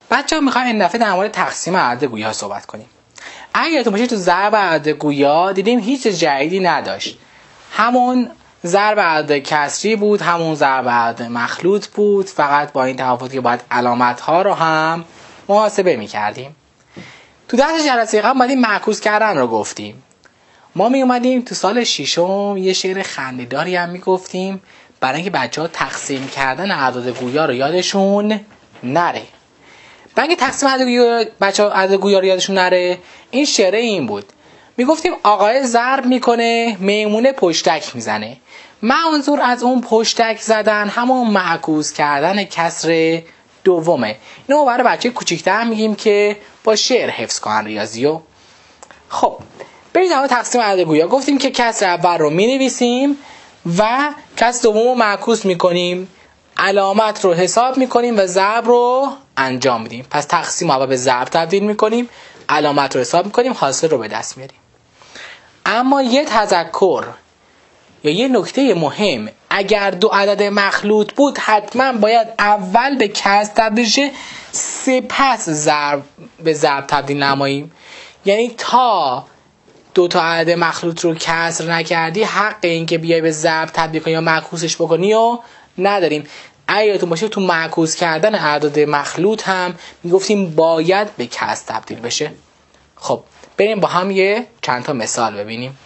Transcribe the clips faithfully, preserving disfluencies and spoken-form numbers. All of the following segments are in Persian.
بچه‌ها میخوایم این دفعه در مورد تقسیم اعداد گویا صحبت کنیم. اگه یادتون باشه تو ضرب اعداد گویا دیدیم هیچ جدیدی نداشت. همون ضرب اعداد کسری بود، همون ضرب اعداد مخلوط بود، فقط با این تفاوت که باید علامت ها رو هم محاسبه میکردیم. تو درس جلسه قبل اومدیم معکوس کردن رو گفتیم. ما می اومدیم تو سال ششم یه شعر خنده‌داری هم میگفتیم برای اینکه بچه‌ها تقسیم کردن اعداد گویا رو یادشون نره. برای اینکه تقسیم اعداد گویا بچه‌ها اعداد گویا رو یادشون نره، این شعر این بود. میگفتیم آقای ضرب میکنه، میمونه پشتک میزنه. منظور از اون پشتک زدن همون معکوس کردن کسر دومه. اینو برای بچه کوچیک‌تر میگیم که با شعر حفظ کنن ریاضیو. خب برید اما تقسیم اعداد گویا. گفتیم که کسر اول رو مینویسیم و کسر دوم رو معکوس میکنیم، علامت رو حساب میکنیم و ضرب رو انجام میدیم. پس تقسیم اول به ضرب تبدیل میکنیم، علامت رو حساب میکنیم، حاصل رو به دست میاریم. اما یه تذکر یا یه نکته مهم، اگر دو عدد مخلوط بود حتما باید اول به کسر تبدیل شه سپس ضرب به ضرب تبدیل نماییم. یعنی تا دو تا عدد مخلوط رو کسر نکردی حق این که بیای به ضرب تبدیل کنی یا معکوسش بکنی و نداریم. اگه یادتون باشه تو معکوس کردن اعداد مخلوط هم میگفتیم باید به کسر تبدیل بشه. خب بریم با هم یه چند تا مثال ببینیم.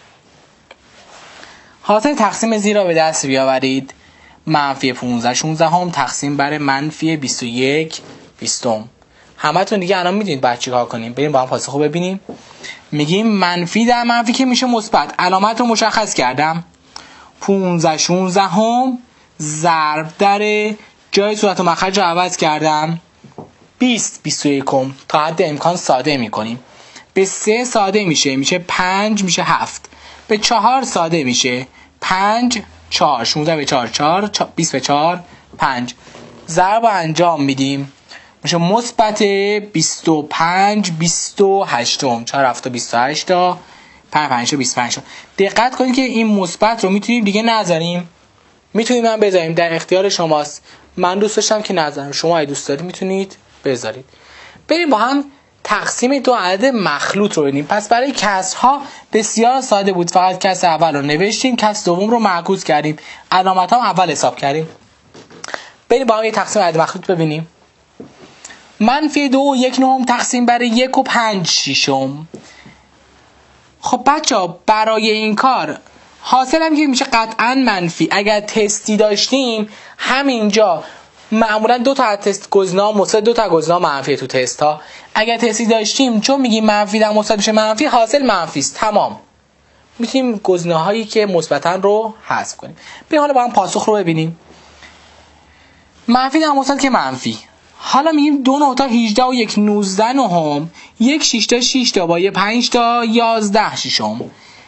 حاصل تقسیم زیر را به دست بیاورید. منفی پانزده شانزده هم تقسیم بر منفی بیست و یک بیستم. همه تون دیگه الان میدونید باید چیکار کنیم. بریم با هم پاسخو ببینیم. میگیم منفی در منفی که میشه مثبت. علامت رو مشخص کردم. پانزده شانزده هم ضرب در جای صورت و مخرج رو عوض کردم. بیست بیست و یک تا حد امکان ساده میکنیم. به سه ساده میشه، میشه پنج، میشه هفت. به چهار ساده میشه، پنج چهار. شانزده به چهار چهار، بیست به چهار پنج. ضرب انجام میدیم، میشه مثبت بیست و پنج بیست و هشت. چهار هفت بیست و هشت تا پنج پنج بیست و پنج. دقت کنید که این مثبت رو میتونیم دیگه نذاریم، میتونیم هم بذاریم، در اختیار شماست. من دوست داشتم که نذارم، شما اگه دوست دارید میتونید بذارید. بریم با هم تقسیم دو عدد مخلوط رو ببینیم. پس برای کسرها بسیار ساده بود، فقط کسر اول رو نوشتیم، کسر دوم رو معکوس کردیم، علامت هم اول حساب کردیم. بریم با هم یه تقسیم عدد مخلوط ببینیم. منفی دو و یک نهم تقسیم برای یک و پنج شیشم. خب بچه ها برای این کار حاصل هم که میشه قطعا منفی. اگر تستی داشتیم همینجا معمولا دو تا تست گزینه‌ها مثبت، دو تا گزینه‌ها منفی تو تست ها. اگر تستی داشتیم چون میگیم منفی در مثبت میشه منفی، حاصل منفی است. تمام. میتونیم گزینه‌هایی که مثبتن رو حذف کنیم. بیا حالا با هم پاسخ رو ببینیم. منفی در مثبت که منفی. حالا میگیم دو نه تا هجده و یک نوزده نهم، یک شش تا شش تا با یه پنج تا یازده ششم.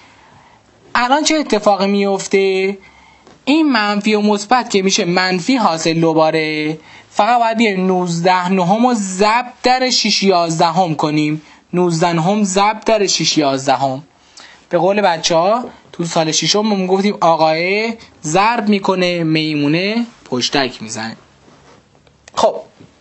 الان چه اتفاقی میفته؟ این منفی و مثبت که میشه منفی حاصل دوباره، فقط باید بیایم نوزده نهم رو ضرب در شش یازدهم کنیم. نوزده نهم ضرب در شش یازدهم. به قول بچه ها تو سال ششم ما میگفتیم آقای ضرب میکنه، میمونه پشتک میزنه. خب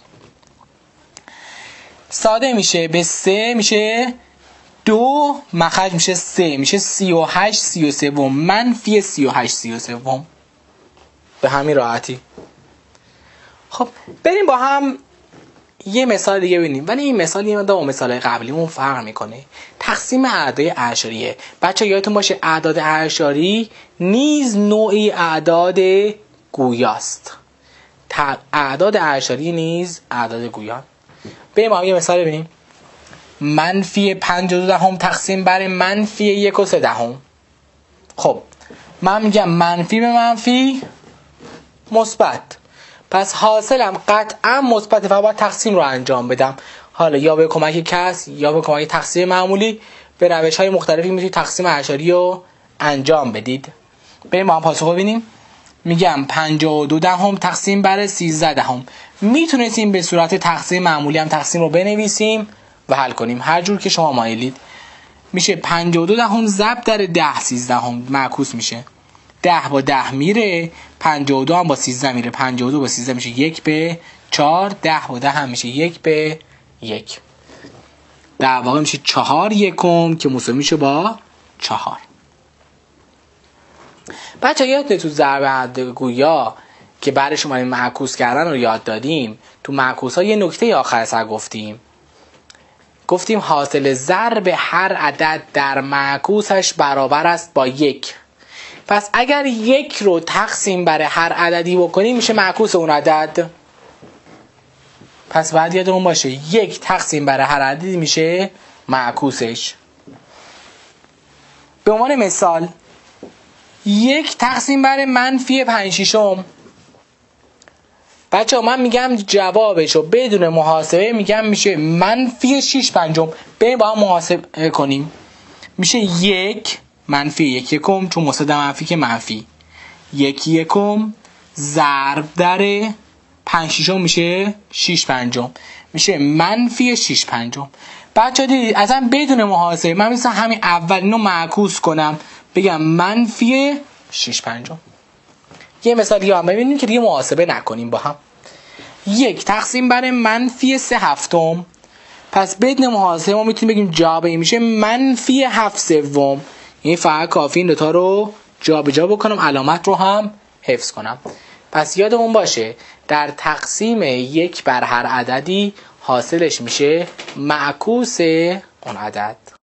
ساده میشه، به سه میشه دو، مخرج میشه سه، میشه سی و هشت سی و سوم، منفی سی و هشت سی و سوم. به همین راحتی. خب بریم با هم یه مثال دیگه ببینیم، ولی این مثال یه مقدار با مثال قبلیمون فرق میکنه. تقسیم اعداد اعشاریه. بچه یادتون باشه اعداد اعشاری نیز نوعی اعداد گویاست. اعداد اعشاری نیز اعداد گویان. بریم با هم یه مثال ببینیم. منفی پنج و دو دهم تقسیم بر منفی یک و سه دهم. خب من میگم منفی به منفی مثبت، پس حاصلم قطعا مثبت، فقط باید تقسیم رو انجام بدم. حالا یا به کمک کسر یا به کمک تقسیم معمولی، به روش های مختلفی میتونید تقسیم اعشاری رو انجام بدید. بریم با هم پاسخ ببینیم. میگم پنجاه و دو دهم تقسیم بر سیزده دهم. میتونستیم به صورت تقسیم معمولی هم تقسیم رو بنویسیم و حل کنیم، هر جور که شما مایلید. میشه پنجاه و دو دهم ضرب در ده سیزدهم، معکوس میشه. ده با ده میره، پنجاه و دو هم با سیزده میره، پنجاه و دو با سیزده میشه یک به چهار، ده و ده هم میشه یک به یک. در واقع میشه چهار یکم که مساوی میشه با چهار. بچه یادتونه تو ضرب حد گویا که بعدش اومدیم معکوس کردن رو یاد دادیم. تو معکوس ها یه نکته آخر سر گفتیم گفتیم حاصل ضرب هر عدد در معکوسش برابر است با یک. پس اگر یک رو تقسیم بر هر عددی بکنیم میشه معکوس اون عدد. پس باید یادمون باشه یک تقسیم بر هر عددی میشه معکوسش. به عنوان مثال یک تقسیم بر منفی پنج ششم. بچه ها من میگم جوابشو بدون محاسبه میگم میشه منفی شش پنجم. بریم با هم محاسبه کنیم. میشه یک منفی یک یکم، چون مصدق منفی که منفی یک یکم ضرب در پنج ششم میشه شش پنجم، میشه منفی شش پنجم. بچه ها دیدید اصلا بدون محاسبه من مثلا همین اول اینو معکوس کنم بگم منفی شش پنجم. یه مثال دیگه هم ببینیم که دیگه محاسبه نکنیم با هم. یک تقسیم بر منفی سه هفتم. پس بدون محاسبه ما میتونیم بگیم جواب این میشه منفی هفت سوم. یعنی فقط کافی این دوتا رو جا به جا بکنم، علامت رو هم حفظ کنم. پس یادمون باشه در تقسیم یک بر هر عددی حاصلش میشه معکوس اون عدد.